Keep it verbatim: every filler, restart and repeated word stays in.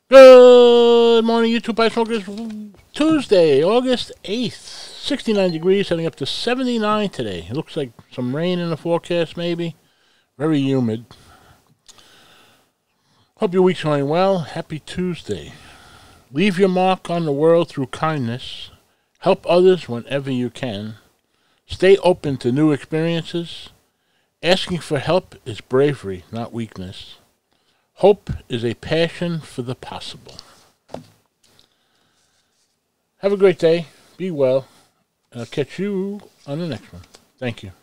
Good morning, YouTube Pipe Smokers. Tuesday, August eighth, sixty-nine degrees, heading up to seventy-nine today. It looks like some rain in the forecast, maybe. Very humid. Hope your week's going well. Happy Tuesday. Leave your mark on the world through kindness. Help others whenever you can. Stay open to new experiences. Asking for help is bravery, not weakness. Hope is a passion for the possible. Have a great day. Be well. I'll catch you on the next one. Thank you.